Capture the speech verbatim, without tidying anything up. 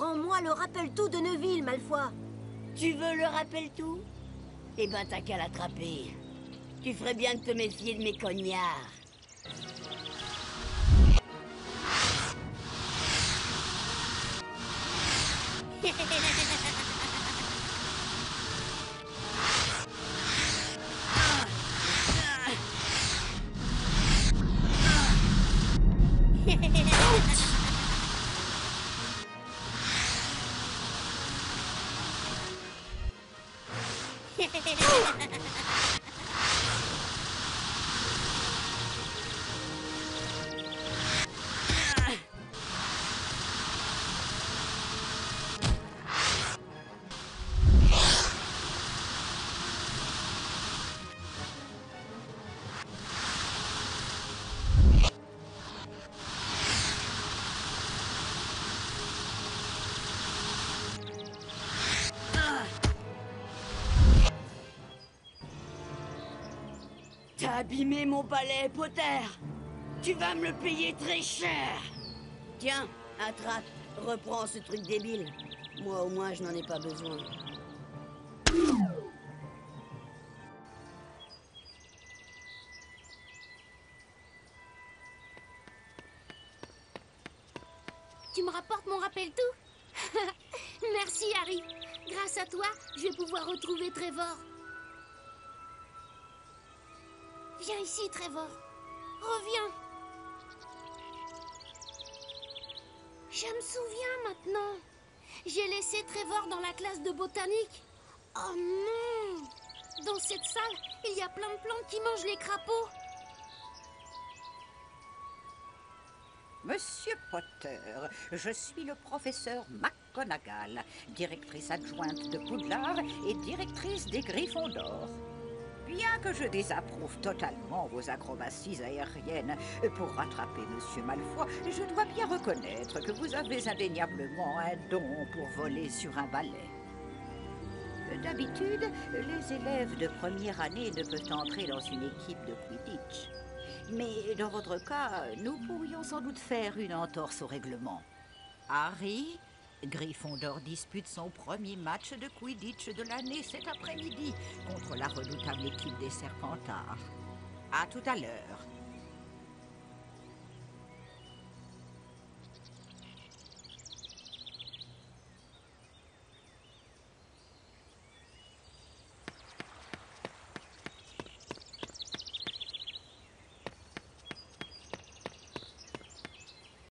Rends-moi le rappel-tout de Neville, Malfoy. Tu veux le rappel-tout? Eh ben, t'as qu'à l'attraper. Tu ferais bien de te méfier de mes cognards. T'as abîmé mon balai, Potter. Tu vas me le payer très cher. Tiens, attrape, reprends ce truc débile. Moi, au moins, je n'en ai pas besoin. Tu me rapportes mon rappel-tout? Merci, Harry. Grâce à toi, je vais pouvoir retrouver Trevor. Viens ici, Trevor. Reviens. Je me souviens maintenant. J'ai laissé Trevor dans la classe de botanique. Oh non! Dans cette salle, il y a plein de plantes qui mangent les crapauds. Monsieur Potter, je suis le professeur McGonagall, directrice adjointe de Poudlard et directrice des Griffons d'Or. Bien que je désapprouve totalement vos acrobaties aériennes pour rattraper Monsieur Malfoy, je dois bien reconnaître que vous avez indéniablement un don pour voler sur un balai. D'habitude, les élèves de première année ne peuvent entrer dans une équipe de Quidditch. Mais dans votre cas, nous pourrions sans doute faire une entorse au règlement. Harry, Gryffondor dispute son premier match de Quidditch de l'année cet après-midi contre la redoutable équipe des Serpentards. À tout à l'heure.